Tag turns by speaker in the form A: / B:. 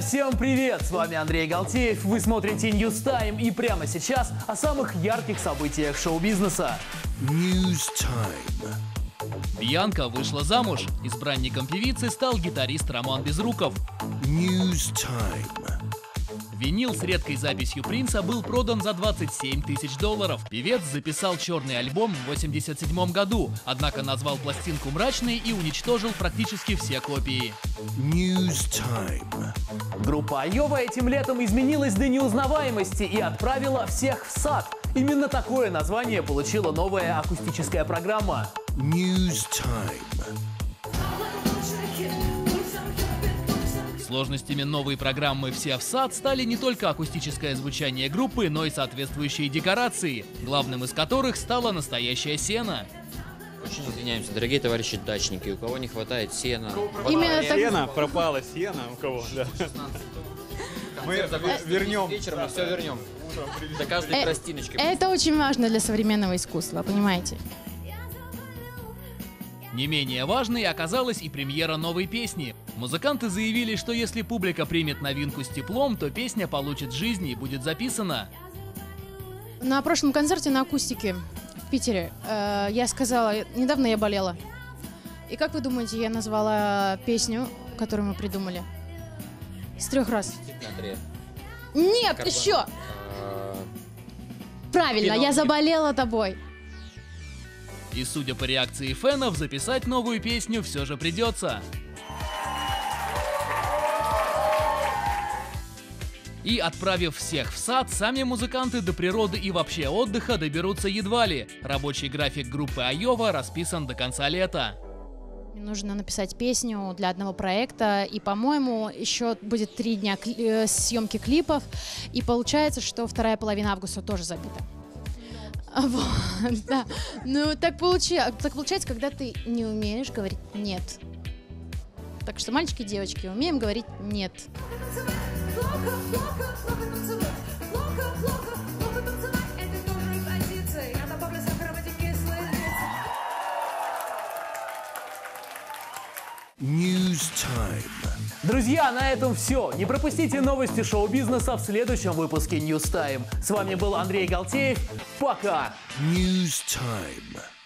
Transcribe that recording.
A: всем привет! С вами Андрей Галтеев, вы смотрите News Time, и прямо сейчас о самых ярких событиях шоу-бизнеса.
B: News Time.
C: Бьянка вышла замуж. Избранником певицы стал гитарист Роман Безруков.
B: News Time.
C: Винил с редкой записью Принца был продан за $27 тысяч. Певец записал черный альбом в 1987 году, однако назвал пластинку мрачной и уничтожил практически все копии.
B: News Time.
A: Группа Айова этим летом изменилась до неузнаваемости и отправила всех в сад. Именно такое название получила новая акустическая программа.
B: News Time.
C: Сложностями новой программы «Все в сад» стали не только акустическое звучание группы, но и соответствующие декорации, главным из которых стала настоящая сена.
D: Очень извиняемся, дорогие товарищи дачники, у кого не хватает сена.
E: Именно
F: Сено, пропала сено у кого, да. Мы вернем.
D: Вечером мы все вернем. За каждой тростиночкой.
E: Это очень важно для современного искусства, понимаете?
C: Не менее важной оказалась и премьера новой песни. Музыканты заявили, что если публика примет новинку с теплом, то песня получит жизнь и будет записана.
E: На прошлом концерте на акустике в Питере я сказала, недавно я болела. И как вы думаете, я назвала песню, которую мы придумали? С 3 раз. Нет, еще! Правильно, я заболела тобой.
C: И судя по реакции фенов, записать новую песню все же придется. И отправив всех в сад, сами музыканты до природы и вообще отдыха доберутся едва ли. Рабочий график группы Айова расписан до конца лета.
E: Мне нужно написать песню для одного проекта, и, по-моему, еще будет 3 дня съемки клипов, и получается, что вторая половина августа тоже забита. Вот, да. Ну, так получается, когда ты не умеешь говорить «нет». Так что, мальчики и девочки, умеем говорить «нет».
B: News Time.
A: Друзья, на этом все. Не пропустите новости шоу-бизнеса в следующем выпуске News Time. С вами был Андрей Галтеев. Пока!
B: News Time.